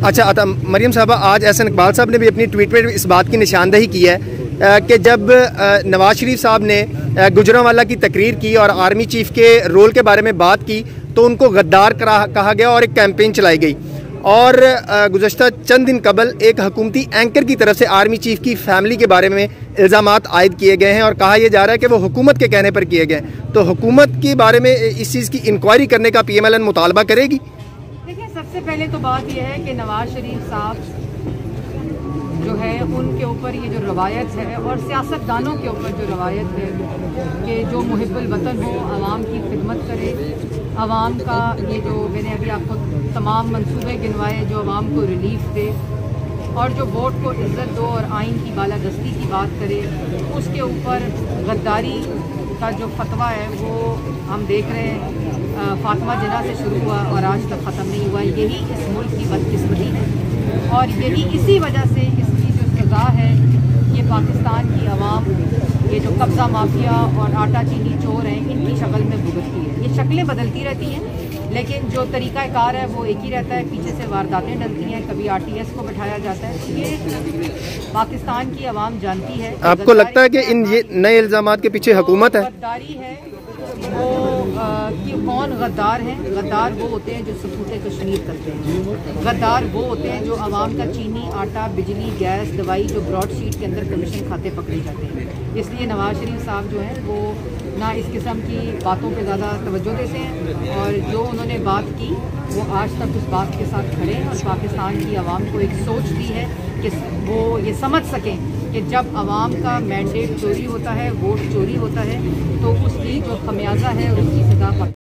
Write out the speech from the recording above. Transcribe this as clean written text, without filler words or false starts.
अच्छा मरियम साहबा, आज एहसन इकबाल साहब ने भी अपनी ट्वीट पर इस बात की निशानदही की है कि जब नवाज शरीफ साहब ने गुजरांवाला की तकरीर की और आर्मी चीफ के रोल के बारे में बात की तो उनको गद्दार कहा गया और एक कैंपेन चलाई गई। और गुज़श्ता चंद दिन कबल एक हुकूमती एंकर की तरफ से आर्मी चीफ की फैमिली के बारे में इल्ज़ामात आयद किए गए हैं और कहा यह जा रहा है कि वो हुकूमत के कहने पर किए गए। तो हुकूमत के बारे में इस चीज़ की इंक्वायरी करने का PMLN मुतालबा करेगी। देखिए, सबसे पहले तो बात यह है कि नवाज शरीफ साहब जो है उनके ऊपर ये जो रवायत है और सियासतदानों के ऊपर जो रवायत है कि जो मुहिब्बुल वतन हो, आवाम की खिदमत करे, आवाम का ये जो मैंने अभी आपको तमाम मंसूबे गिनवाए जो आवाम को रिलीफ दे और जो वोट को इज़्ज़त दो और आइन की बालादस्ती की बात करे, उसके ऊपर गद्दारी का जो फतवा है वो हम देख रहे हैं फातिमा जिन्ना से शुरू हुआ और आज तक ख़त्म नहीं हुआ। यही इस मुल्क की बदकिस्मती है और यही इसी वजह से इसकी जो सज़ा है ये पाकिस्तान की आवाम ये जो कब्ज़ा माफिया और आटा चीनी चोर हैं इनकी शक्ल में भुगतती है। ये शक्लें बदलती रहती हैं लेकिन जो तरीक़ाकार है वो एक ही रहता है। पीछे से वारदातें डलती हैं, कभी RTS को बैठाया जाता है। ये पाकिस्तान की आवाम जानती है। आपको लगता है कि इन ये नए इल्ज़ामात के पीछे हुकूमत है? गद्दारी है वो कि कौन गद्दार हैं? गद्दार वो होते हैं जो सपूते कश्मीर करते हैं। गद्दार वो होते हैं जो आवाम का चीनी, आटा, बिजली, गैस, दवाई जो ब्रॉडशीट के अंदर कमीशन खाते पकड़े जाते हैं। इसलिए नवाज शरीफ साहब जो हैं वो ना इस किस्म की बातों पे ज़्यादा तवज्जो देते हैं और जो उन्होंने बात की वो आज तक उस बात के साथ खड़े हैं और पाकिस्तान की आवाम को एक सोच दी है कि वो ये समझ सकें कि जब आवाम का मैंडेट चोरी होता है, वोट चोरी होता है तो उसकी जो खमियाजा है और उसकी सज़ा